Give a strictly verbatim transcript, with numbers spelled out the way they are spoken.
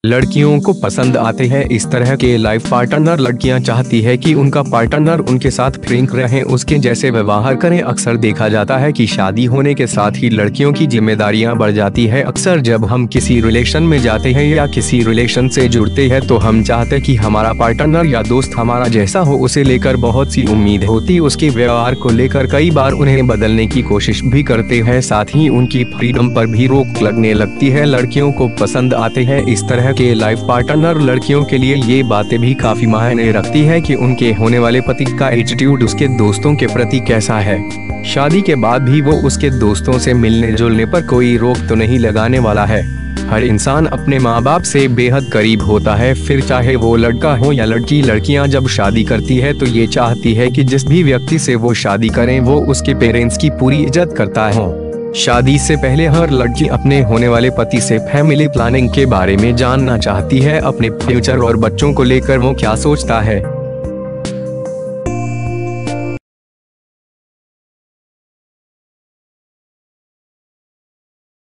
लड़कियों को पसंद आते हैं इस तरह के लाइफ पार्टनर। लड़कियां चाहती है कि उनका पार्टनर उनके साथ फ्रैंक रहे, उसके जैसे व्यवहार करें। अक्सर देखा जाता है कि शादी होने के साथ ही लड़कियों की जिम्मेदारियां बढ़ जाती है। अक्सर जब हम किसी रिलेशन में जाते हैं या किसी रिलेशन से जुड़ते हैं तो हम चाहते हैं कि हमारा पार्टनर या दोस्त हमारा जैसा हो। उसे लेकर बहुत सी उम्मीद होती, उसके व्यवहार को लेकर कई बार उन्हें बदलने की कोशिश भी करते हैं, साथ ही उनकी फ्रीडम पर भी रोक लगने लगती है। लड़कियों को पसंद आते हैं इस तरह के लाइफ पार्टनर। लड़कियों के लिए ये बातें भी काफी मायने रखती है कि उनके होने वाले पति का एटीट्यूड उसके दोस्तों के प्रति कैसा है। शादी के बाद भी वो उसके दोस्तों से मिलने जुलने पर कोई रोक तो नहीं लगाने वाला है। हर इंसान अपने माँ बाप से बेहद करीब होता है, फिर चाहे वो लड़का हो या लड़की। लड़कियां जब शादी करती है तो ये चाहती है कि जिस भी व्यक्ति से वो शादी करें वो उसके पेरेंट्स की पूरी इज्जत करता हो। शादी से पहले हर लड़की अपने होने वाले पति से फैमिली प्लानिंग के बारे में जानना चाहती है, अपने फ्यूचर और बच्चों को लेकर वो क्या सोचता है।